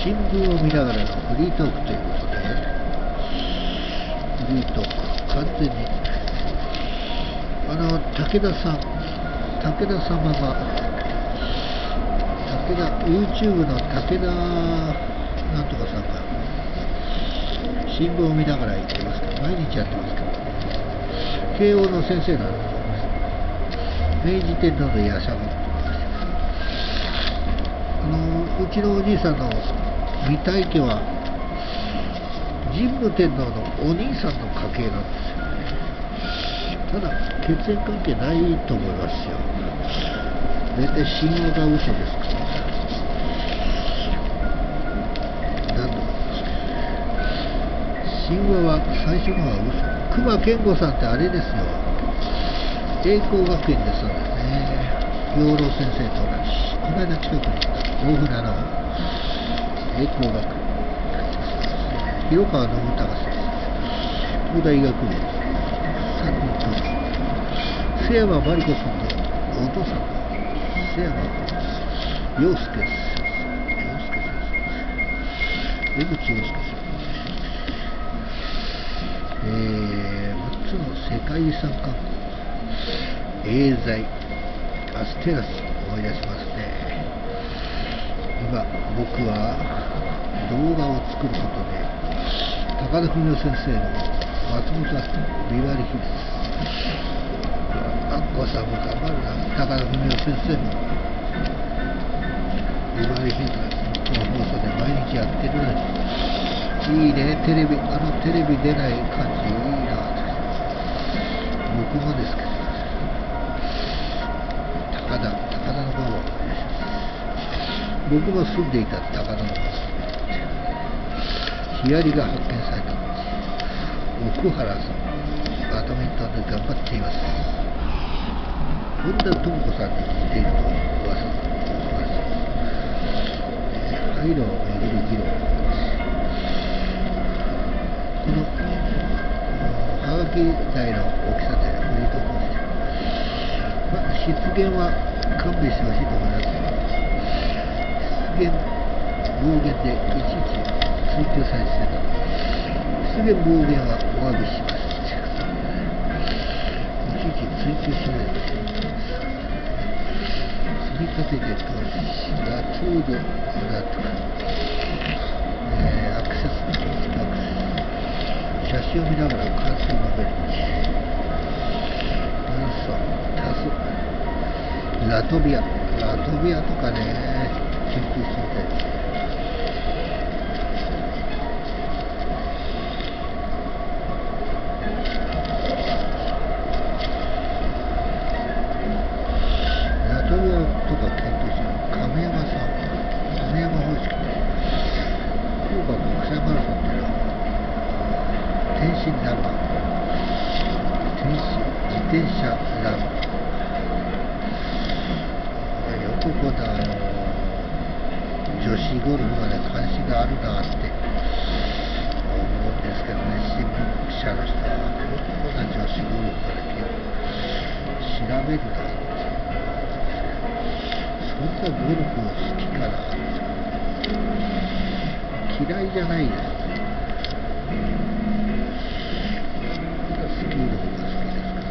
新聞を見ながらのフリートークということで、フリートーク完全に武田さん、武田様がYouTube の武田なんとかさんが新聞を見ながら言ってますけど、毎日やってますけど、慶応の先生なんだと思います。明治天皇の夜叉面うちのおじいさんの御大家は神武天皇のお兄さんの家系なんですよね。ただ血縁関係ないと思いますよ。大体神話が嘘ですから。何度も神話は最初のは嘘。隈研吾さんってあれですよ、栄光学園ですのでね、養老先生と同じ。この間近くに大船の栄光学園、広川信孝先生、東大医学部3人と瀬山真理子さんのお父さんの瀬山陽介先生、江口洋介先生、6つの世界遺産観光、エーザイ、アステラス思い出しますね。今僕は動画を作ることで高田文夫先生の松本明子ビバリーヒルズ、アッコさんも頑張るな。高田文夫先生もビバリーヒルズの放送で毎日やってるのにいいね。テレビ出ない感じいいな。僕もですけど、高田の方は僕も住んでいた高田の方、ヒアリが発見された奥原さん、バドミントンで頑張っています。本田智子さんに似ていると噂されています。廃炉を巡る議論、このはがき台の大きさでフリートークをして、失言は勘弁してほしいと思います。失言暴言でいちいち追及されてた。失言暴言はお詫びします。いちいち追及しないで積み立てて投資がちょうどだとか、アクセス写真を見ながら関数のベルチラトビアとかね、研究してみたいです。ラトビアとか研究してる亀山方式で、福岡国際マラソンっていうのは天津ランナー、自転車ランナー、ここで女子ゴルフまで関心があるなって思うんですけどね。新聞記者の人はよくこんな女子ゴルフまで調べるなって、そんなゴルフを好きかなって、嫌いじゃないです。スキーの方が好きですから。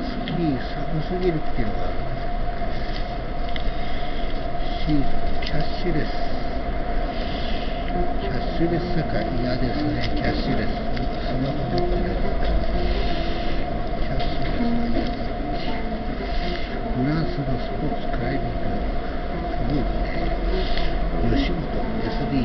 スキー寒すぎるっていうのがある。シーズンキャッシュレス世界嫌ですね。キャッシュレススマホ持ってないキャッシュレスは嫌だ。フランスのスポーツクライミンググループで吉本 SDG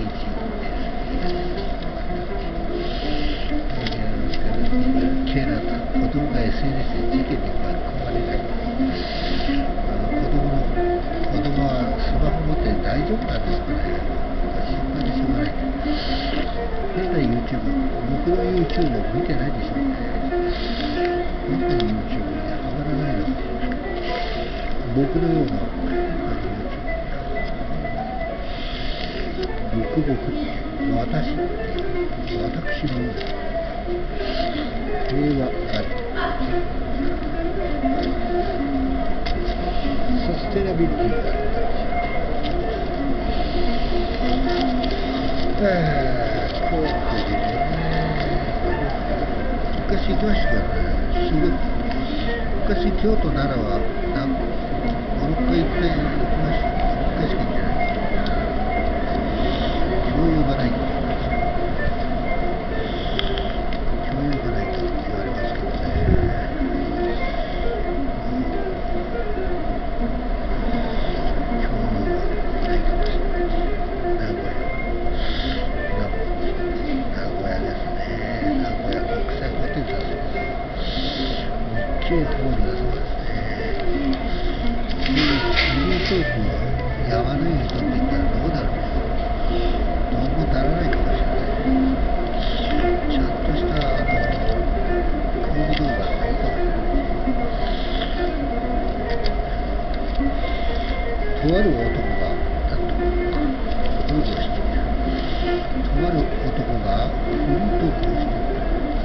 ケラタ、子供が SNS で事件に巻き込まれない。子供はスマホ持って大丈夫なんですかね。心配でしょうがない。変な YouTube、僕の YouTube を見てないでしょうね。変な YouTube にはまらないので、僕のような YouTube、私のような平和あり、サステナビリティがある。 福岡でね、昔行きましたからね、すごい。昔、京都、奈良は5、6回行きました。1回しか行ってない。共有がないって言いますよ。共有がないと言われますけどね。共有がないかもしれないです。名古屋ですね。名古屋国際ホテルだそうです。日経ホールだそうですね。フリートークを山のように取っていったらどうなるのか。どうもならないかもしれない。ちゃんとした講義動画がいいかもしれない。とある男がなんとゴールをしている。とある男がフリートークをしている。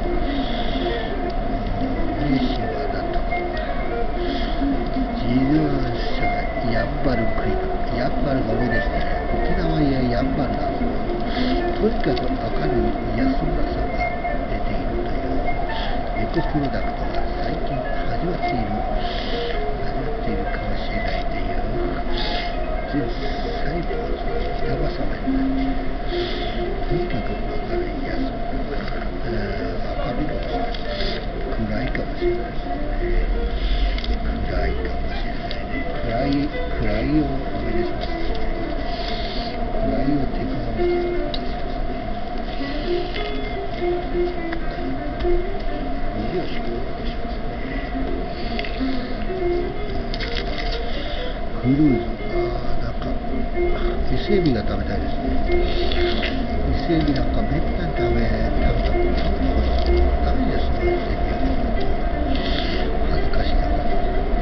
名詞はなんとか自動車がやんばるクイズ。やんばるが多いですね。沖縄ややんばるがとにかく明るい安村さんが出ているというエコプロダクトが最近始まっているかもしれないという全細胞の板挟まになっている。とにかく明るい安村、明るいかもしれない。暗いかもしれないですね。暗いかもしれないね。暗いをおめでしますね。暗いをテクノロジーをおめでしますね。無料しくおめでしますね。クルーズ、なんか伊勢海老が食べたいですね。伊勢海老なんかめったに食べたことダメですね。伊勢海老は恥ずかしながら。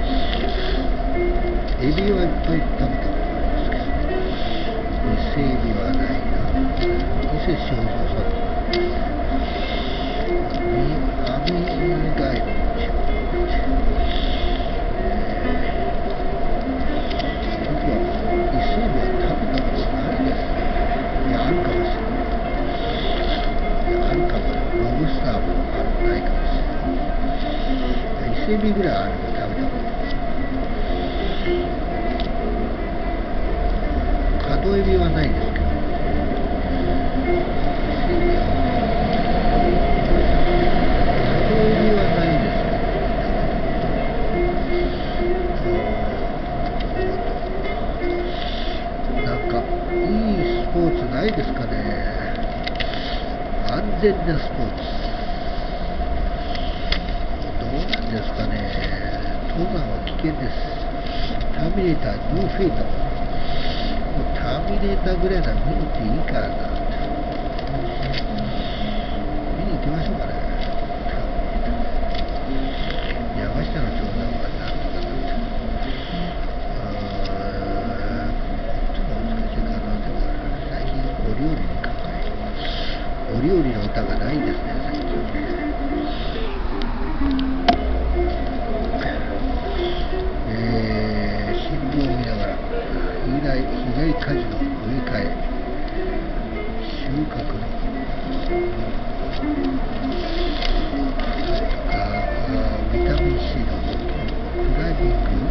エビはいっぱい食べたことあるんですけど、伊勢海老はないな。伊勢正蔵さん網貝の仕事って、僕は伊勢海老は食べたことないですね。いや、あるかもしれない。いや、あるかもしれない。ロブスターもないかもしれない。伊勢海老ぐらいあるの食べたことない。角エビはないですけど、角エビはないですけど、なんかいいスポーツないですかね。安全なスポーツどうなんですかね。登山は危険です。ターミネーターニューフェイト、ターミネーターぐらいなら見に行っていいからな。見に行きましょうかね。山下の長男はなんとかなって。最も難しい可能性もある。最近お料理に考え、お料理の歌がないですね、最近ね。新聞を見ながら被害果樹の植え替え、収穫のビタミン C のクライミング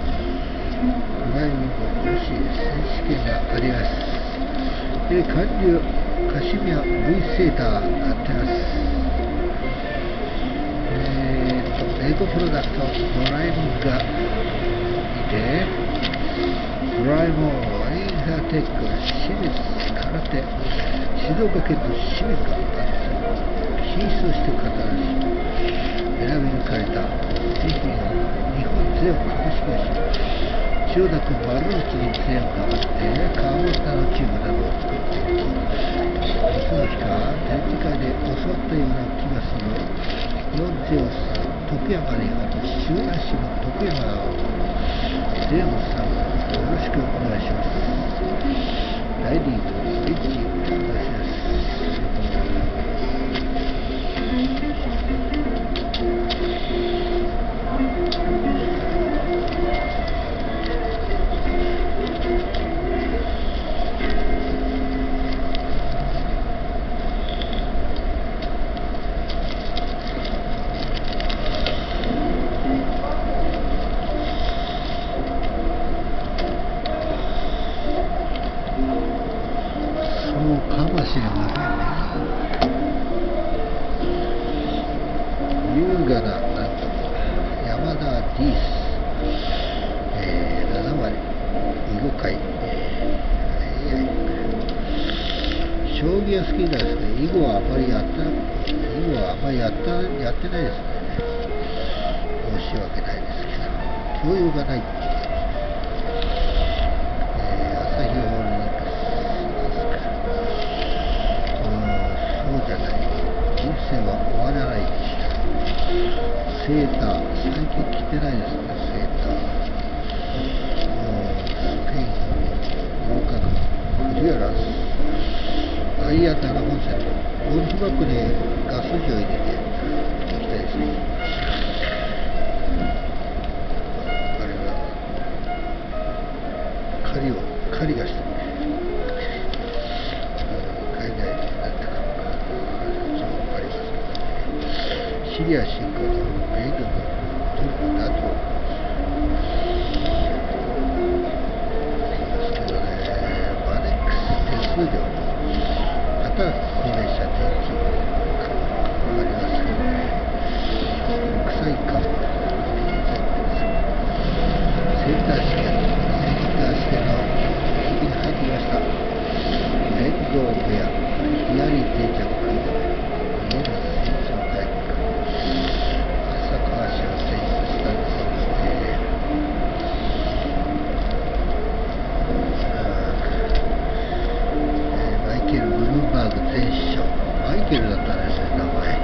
美味しい選手権があります。韓流カシミヤ V セーターやってます。エコプロダクトドラえもんがいて、ドラえもんインハーテック清水空手、静岡県と清水が品質として語られ選び抜かれた製品を日本ゼオ株式会社、千代田区丸の内にゼオがあって川本のチームなどを作っていると、いつの日か展示会で教わったような気がする日本ゼオさん、徳山にある周南市の徳山ゼオさん、よろしくお願いします。大リーグリッチお願いします。 ダー・ディース、7割、囲碁界、将棋は好きなんですけど、囲碁はあまりやってないですね。申し訳ないですけど、教養がない。朝日ホールディングス、そうじゃない。人生は終わらない。セーター、最近着てないですね、セーター。スペイン、合格、クリアランス。アイアン7本セット、ゴルフバッグにガスジを入れていきたいですね。あれは狩りがしてる。海外でなんてかそうありますけどね。シリア侵攻の米軍のトルコだと言いますけどね。マネックス手数料、また高齢者定期わかりますけどね。国際化センター試験の時期に入ってきました。連合部屋、ヒアリー定着、家の戦争回復、浅川市の選出したんですね。マイケル・ブルームバーグ前首相、マイケルだったんですね、名前。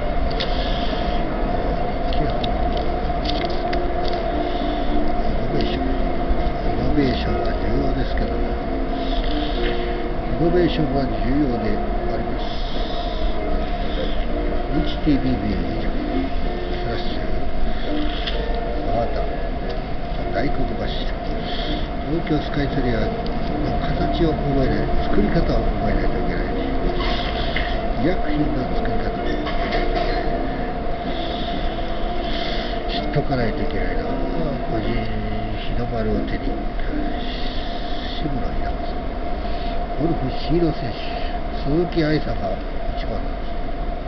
イノベーションは重要ですけどね。イノベーションは重要であります。HTBB プラスまた大黒柱、東京スカイツリーの形を覚えない、作り方を覚えないといけないし、医薬品の作り方も知っとかないといけないな。個人日の丸を手に渋野日向さん、ゴルフシード選手、鈴木愛さんが1番なんです。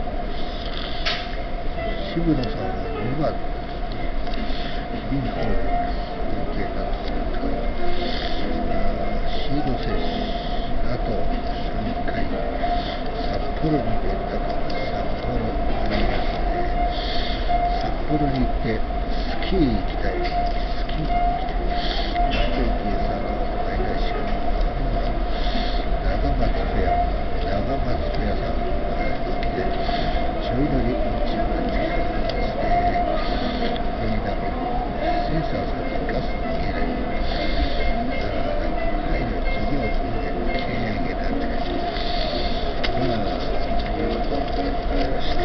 渋野さんは2番、ビンホール合計なんですけど、シード選手、あと3回、札幌に出たか、札幌マイナスで、札幌に行ってスキー行きたい、スキーに行きたい、あと池江さんのマイナス長松ペアさんがでちょい乗り1番ですね。センサーさんにガスいけない。配慮事業で経営源なんていうことをやってまして、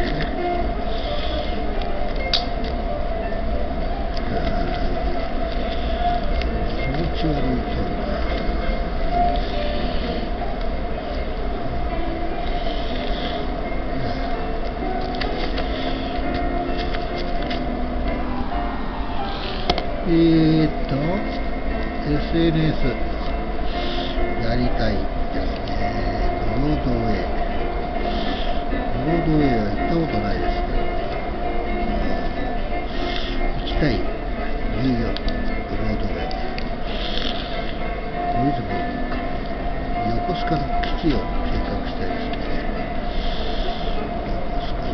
気持ち悪い今日。SNS やりたいですね。ブロードウェイは行ったことないですね。行きたい。ニューヨークブロードウェイ、小泉横須賀の基地を計画したいですね。横須賀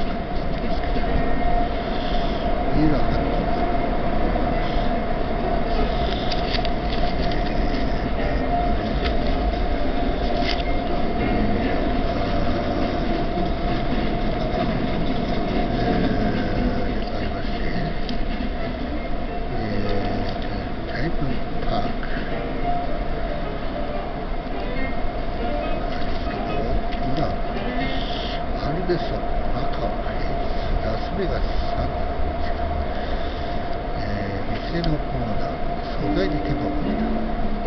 三浦半島、店のコーナー、素材に手間をかけた。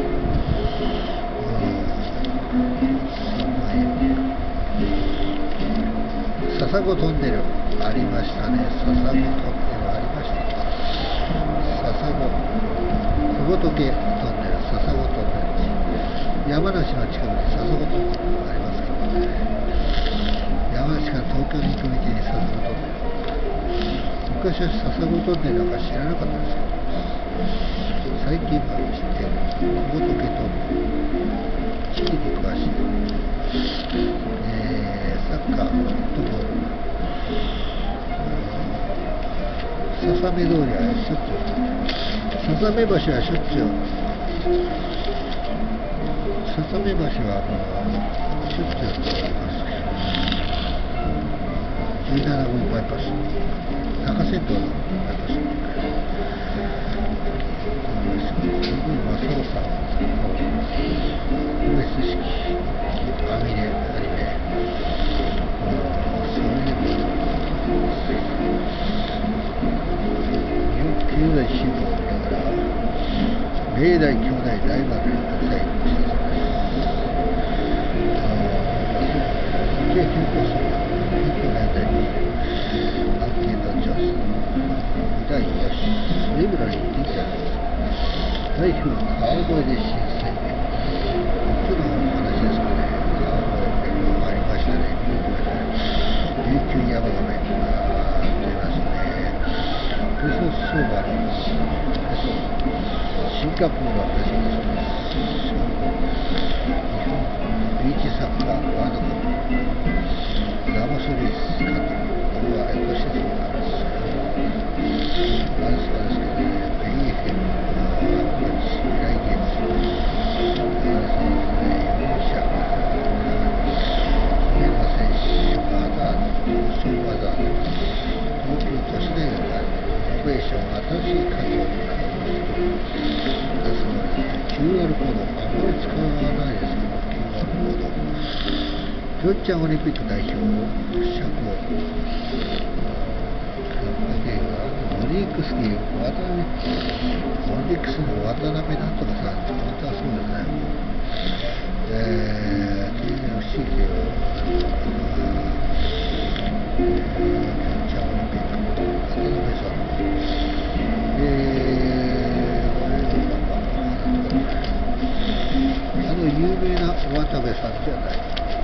笹子トンネルありましたね。笹子トンネルありました。笹子小仏トンネル、笹子トンネル、山梨の近くに笹子トンネルありますけどね。山梨から東京に行く道に笹子トンネル、昔昔は笹子トンネルなんか知らなかったですけど、最近まで知って仏と地理に詳しい、サッカーフットボール、ささめ通りはしょっちゅう、ささめ橋はしょっちゅう、ささめ橋はしょっちゅう通ります。17号バイパス、中山道のバイパスに行く。操作、ウエス式、アミネ、アニメ、それでも、日本経済新聞を見ながら、明大、京大、大学に国際したそうです。経験コースが、勉強年代に、アンケート調査、第4種、リブラリーティーチャー、代表川越で新鮮で、僕の話ですかね、川越ありましたね、琉球山亀が出ますね、ペソ相場のペソ、シンガポールはペソですね、日本ビーチサッカーワールドカップ、ラモスリス監督、これはエコ施設があるんですよ。アルスカですけどね、ベリーフェル、未来ゲームズ、4社、宮山選手、マザード、ソーマザード、東京都市大学がイノベーション、新しい活動に出すので、QR コード、あまり使わないですけど、QR コード、ピョンチャンオリンピック代表、社交、オリックスにオリックスの渡辺なんとかさん、またそうですね、TFC でピョンチャンオリンピック、渡辺さん、有名な渡部さんじゃない。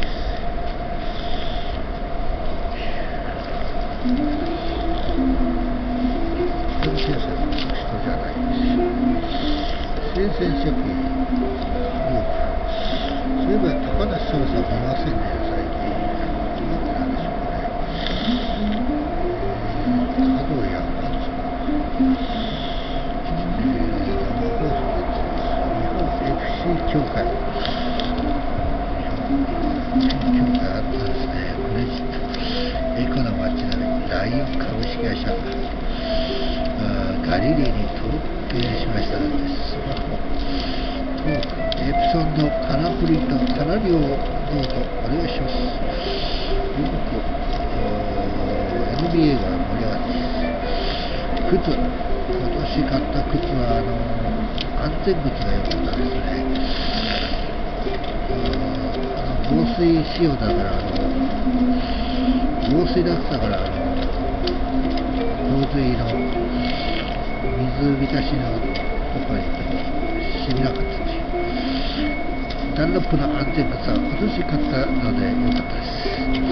先生の人じゃないです。生鮮食品、そういえば高梨沙羅さん見ませんね、最近。どうなんでしょうかね。角谷勝つ。生放送日本 FC 協会。協会あったんですね。クレジット。エコな街並み、ライオン株式会社。ガリレーに登録しましたので、スマホ、トーク、エプソンのカラープリント、カラー量をどうぞお願いします。予告、NBA が盛り上がっています。靴、今年買った靴は安全靴が良かったですね。防水仕様だから防水だったから洪水の水浸しのところに行っても染みなかったという。ダンロップの安全靴は今年買ったので良かったです。